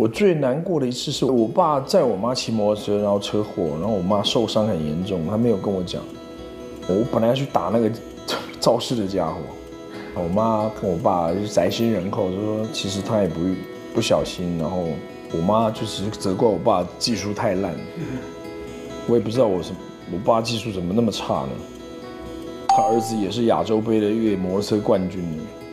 我最难过的一次是我爸载我妈骑摩托车，然后车祸，然后我妈受伤很严重，他没有跟我讲。我本来要去打那个肇事的家伙，我妈跟我爸就宅心仁厚，就说其实他也不小心，然后我妈就是责怪我爸技术太烂。我也不知道我爸技术怎么那么差呢？他儿子也是亚洲杯的越野摩托车冠军。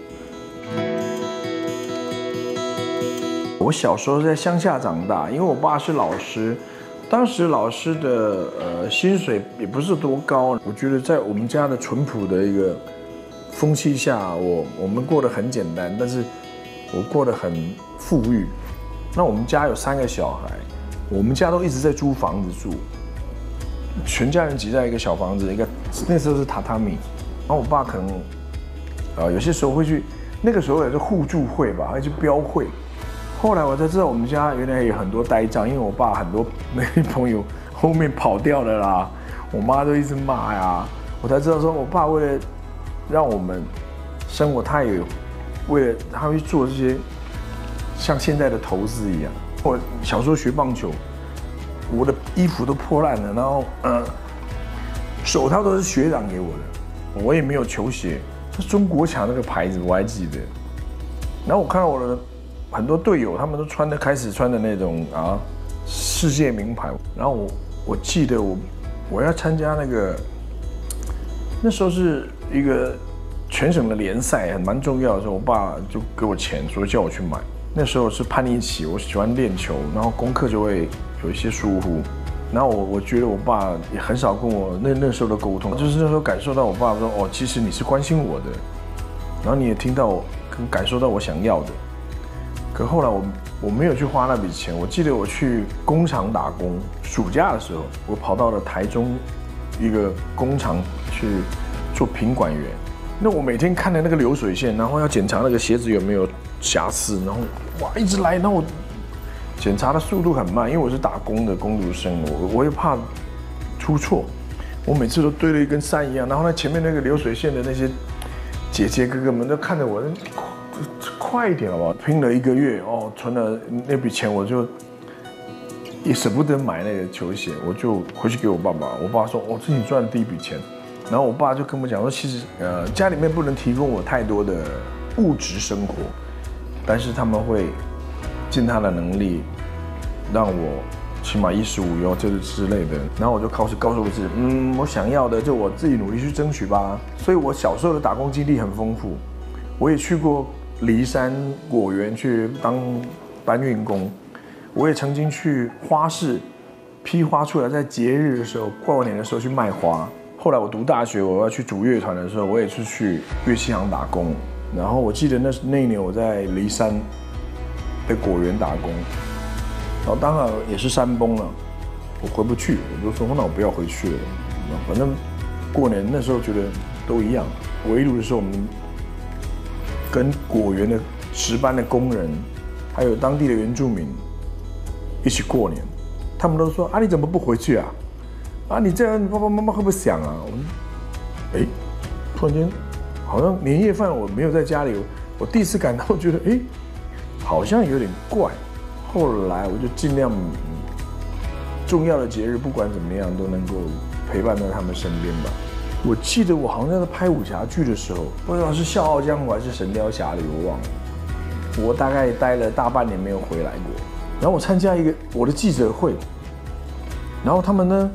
我小时候在乡下长大，因为我爸是老师，当时老师的薪水也不是多高。我觉得在我们家的淳朴的一个风气下，我们过得很简单，但是我过得很富裕。那我们家有3个小孩，我们家都一直在租房子住，全家人挤在一个小房子，那时候是榻榻米。然后我爸可能有些时候会去，那个时候也是互助会吧，还是标会。后来我才知道我们家原来有很多呆账，因为我爸很多那些朋友后面跑掉了啦，我妈都一直骂呀，我才知道说我爸为了让我们生活，他也为了他会做这些像现在的投资一样。我小时候学棒球，我的衣服都破烂了，然后手套都是学长给我的，我也没有球鞋，是中国强那个牌子我还记得。然后我看到我的很多队友，他们都开始穿的那种世界名牌。然后我记得我要参加那时候是一个全省的联赛，蛮重要的时候，我爸就给我钱，说叫我去买。那时候是叛逆期，我喜欢练球，然后功课就会有一些疏忽。然后我觉得我爸也很少跟我那时候的沟通，就是那时候感受到我爸说哦，其实你是关心我的，然后你也听到我感受到我想要的。可后来我没有去花那笔钱。我记得我去工厂打工，暑假的时候，我跑到了台中一个工厂去做品管员。那我每天看的那个流水线，然后要检查那个鞋子有没有瑕疵，然后哇一直来，然后我检查的速度很慢，因为我是打工的工读生，我也怕出错，我每次都堆了一根山一样。然后呢，前面那个流水线的那些姐姐哥哥们都看着我，快一点好不好？拼了1个月哦，存了那笔钱，我就也舍不得买那个球鞋，我就回去给我爸爸。我爸说：“哦，这是你赚的第一笔钱。”然后我爸就跟我讲说：“其实家里面不能提供我太多的物质生活，但是他们会尽他的能力让我起码衣食无忧，就是之类的。”然后我就告诉我自己，我想要的就我自己努力去争取吧。所以我小时候的打工经历很丰富，我也去过梨山果园去当搬运工，我也曾经去花市批花出来，在节日的时候、过年的时候去卖花。后来我读大学，我要去组乐团的时候，我也是去乐器行打工。然后我记得那一年我在梨山的果园打工，然后当然也是山崩了，我回不去，我就说那我不要回去了，反正过年那时候觉得都一样。围炉的时候，我们跟果园的值班的工人，还有当地的原住民一起过年，他们都说啊，你怎么不回去啊？啊，你这样爸爸妈妈会不会想啊？突然间好像年夜饭我没有在家里，我第一次感到觉得好像有点怪。后来我就尽量重要的节日不管怎么样都能够陪伴在他们身边吧。我记得我好像在拍武侠剧的时候，不知道是《笑傲江湖》还是《神雕侠侣》，我忘了。我大概待了大半年没有回来过。然后我参加我的记者会，然后他们呢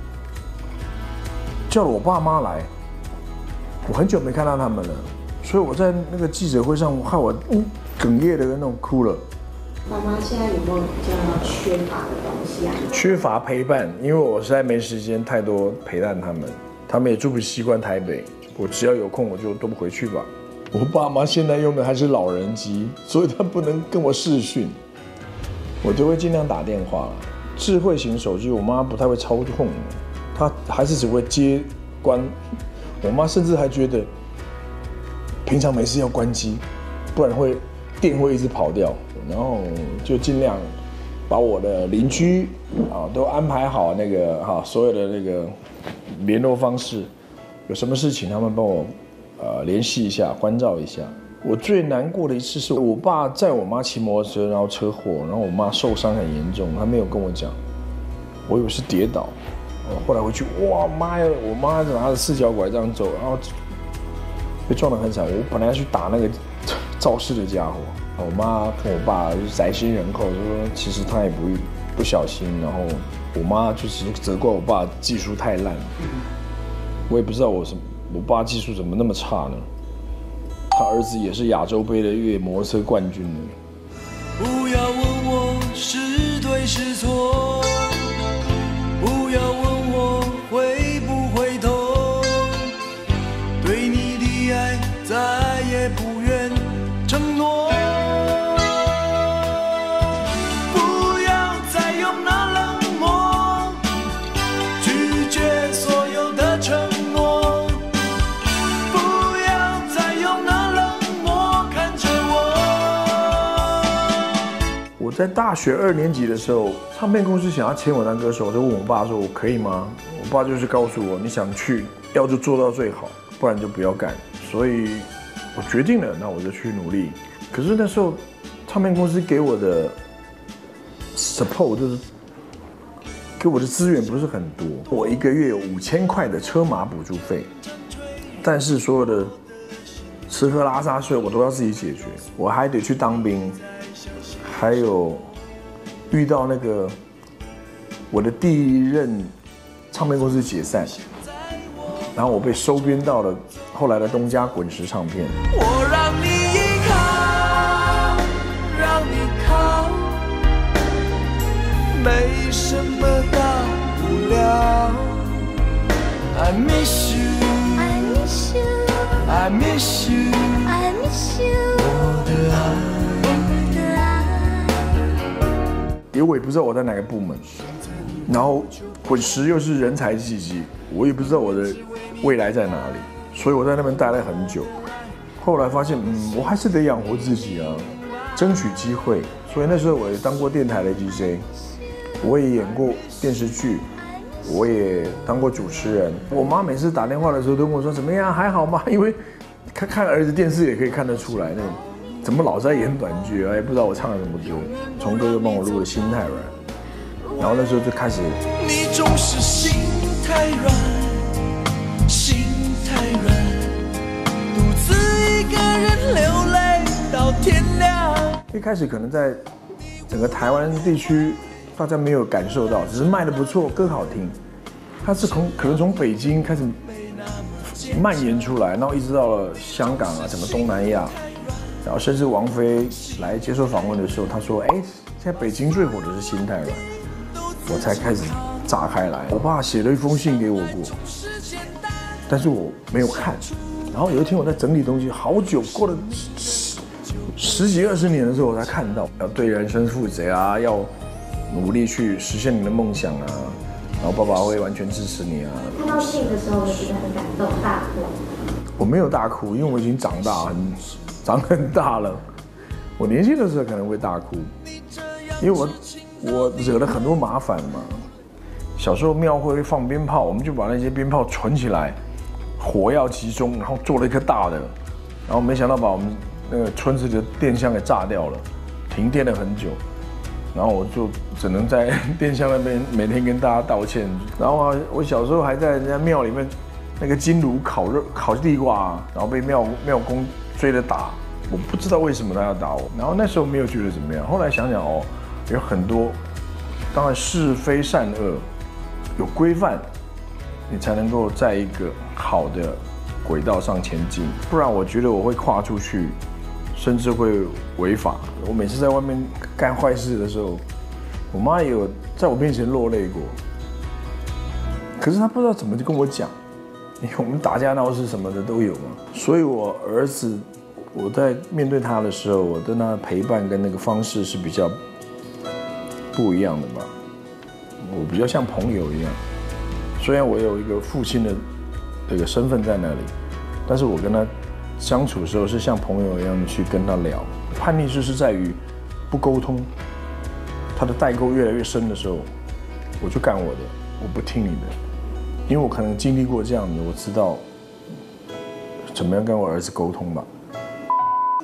叫了我爸妈来，我很久没看到他们了，所以我在那个记者会上，害我哽咽的那种哭了。 妈妈现在有没有比较缺乏的东西啊？ 缺乏陪伴，因为我实在没时间太多陪伴他们，他们也住不习惯台北。我只要有空我就都不回去吧。我爸妈现在用的还是老人机，所以他不能跟我视讯，我就会尽量打电话。智慧型手机我妈不太会操控，她还是只会接关。我妈甚至还觉得平常没事要关机，不然电会一直跑掉。然后就尽量把我的邻居都安排好所有的那个联络方式，有什么事情他们帮我联系一下，关照一下。 我最难过的一次是我爸载我妈骑摩托车，然后车祸，然后我妈受伤很严重，他没有跟我讲，我以为是跌倒，后来回去，哇妈呀，我妈拿着4脚拐杖走，然后被撞得很惨。我本来要去打那个肇事的家伙，我妈跟我爸就是宅心仁厚，说其实他也不小心，然后我妈就是责怪我爸技术太烂，我也不知道我爸技术怎么那么差呢？他儿子也是亚洲杯的越野摩托车冠军呢。 不要问我是对是错，不要问我会不会痛，对你的爱再也不愿承诺。不要再用那冷漠拒绝所有的承诺，不要再用那冷漠看着我。 我在大学2年级的时候，唱片公司想要签我当歌手，我就问我爸说：“我可以吗？”我爸就是告诉我：“你想去，要就做到最好，不然就不要干。”所以，我决定了，那我就去努力。可是那时候，唱片公司给我的 support 就是给我的资源不是很多，我1个月有5000块的车马补助费，但是所有的吃喝拉撒睡我都要自己解决，我还得去当兵。还有遇到那个我的第1任唱片公司解散，然后我被收编到了后来的东家滚石唱片。 我让你依靠，让你靠，没什么大不了。I miss you, I miss you, I miss you, I miss you。我的爱。 因为我也不知道我在哪个部门，然后滚石又是人才济济，我也不知道我的未来在哪里，所以我在那边待了很久。后来发现，我还是得养活自己啊，争取机会。所以那时候我也当过电台的 DJ， 我也演过电视剧，我也当过主持人。我妈每次打电话的时候都跟我说：“怎么样，还好吗？”因为看儿子电视也可以看得出来那种。怎么老在演短剧啊？也不知道我唱了什么歌。崇哥就帮我录了《心太软》，然后那时候就开始。 你总是心太软，心太软，独自一个人流泪到天亮。 一开始可能在整个台湾地区，大家没有感受到，只是卖得不错，歌好听。它是可能从北京开始蔓延出来，然后一直到了香港啊，整个东南亚。然后甚至王菲来接受访问的时候，她说：“哎，现在北京最火的是心太软。”我才开始炸开来。我爸写了一封信给我过，但是我没有看。然后有一天我在整理东西，好久过了十几20年的时候，我才看到，要对人生负责啊，要努力去实现你的梦想啊。然后爸爸会完全支持你啊。 看到信的时候，我觉得很感动，大哭。 我没有大哭，因为我已经长很大了。我年轻的时候可能会大哭，因为我惹了很多麻烦嘛。小时候庙会放鞭炮，我们就把那些鞭炮存起来，火药集中，然后做了一颗大的，然后没想到把我们那个村子的电箱给炸掉了，停电了很久。然后我就只能在电箱那边每天跟大家道歉。然后我小时候还在人家庙里面那个金炉烤地瓜，然后被庙公追着打，我不知道为什么他要打我。然后那时候没有觉得怎么样，后来想想哦，有很多，当然是非善恶有规范，你才能够在一个好的轨道上前进。不然我觉得我会跨出去，甚至会违法。我每次在外面干坏事的时候，我妈也有在我面前落泪过，可是她不知道怎么就跟我讲。因为我们打架闹事什么的都有嘛，所以我儿子，我在面对他的时候，我对他的陪伴跟那个方式是比较不一样的吧。我比较像朋友一样，虽然我有一个父亲的这个身份在那里，但是我跟他相处的时候是像朋友一样去跟他聊。叛逆就是在于不沟通，他的代沟越来越深的时候，我就干我的，我不听你的。因为我可能经历过这样的，我知道怎么样跟我儿子沟通吧。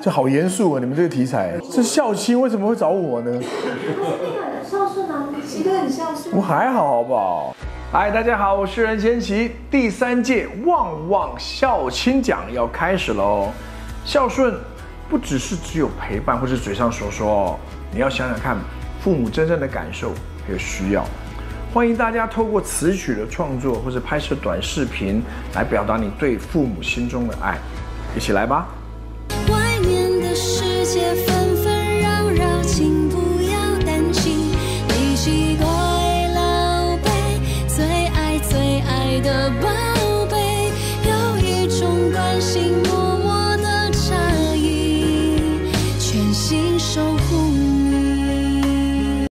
这好严肃啊！你们这个题材，这孝亲为什么会找我呢？ 很孝顺啊，齐哥很孝顺。 我还好，好不好？嗨，大家好，我是任贤齐。第3届旺旺孝亲奖要开始喽。孝顺不只有陪伴或是嘴上说说哦，你要想想看父母真正的感受还有需要。欢迎大家透过词曲的创作或者拍摄短视频来表达你对父母心中的爱，一起来吧。 外面的世界